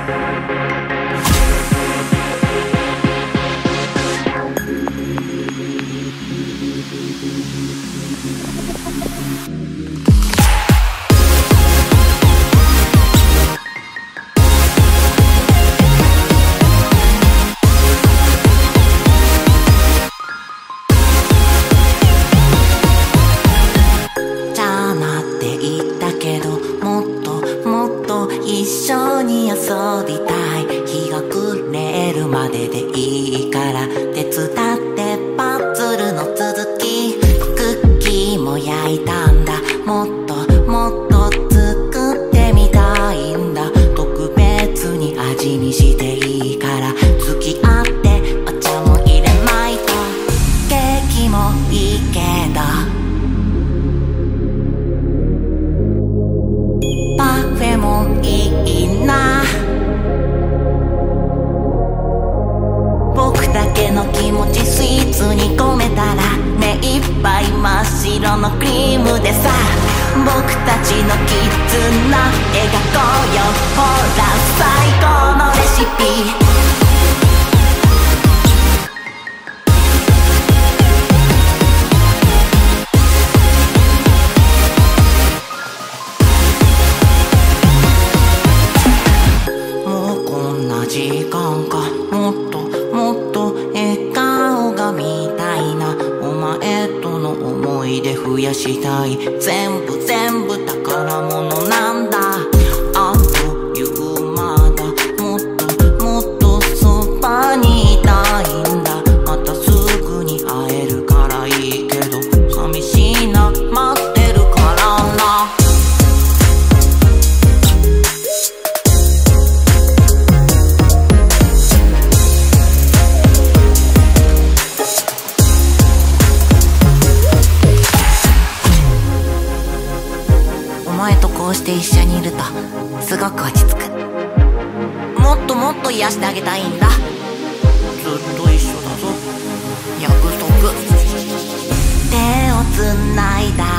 一緒に遊びたい。日が暮れるまででいいから手伝ってパズルの続き。クッキーも焼いたんだ。もっともっと作ってみたいんだ。特別に味にしていいから付き合ってお茶も入れまいと。ケーキもいいけどパフェもいいな。僕だけの気持ちスイーツに込めたら目いっぱい真っ白のクリームでさ。僕たちの絆描こうよ。ほら最高のレシピ。時間か。もっともっと笑顔が見たいな。お前との思い出増やしたい。全部全部宝物なんだ。あっという間だ。もっともっとそばにいたいんだ。またすぐに会えるからいいけど寂しいな待ってるからな。お前とこうして一緒にいるとすごく落ち着く。もっともっと癒してあげたいんだ。ずっと一緒だぞ約束。手をつないだ